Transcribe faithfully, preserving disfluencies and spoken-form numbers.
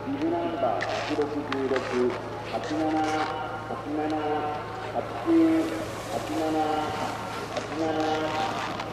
ビブナンバーひゃくろくじゅうろく、はちなな、はちなな、はちきゅう、はちなな、はちなな、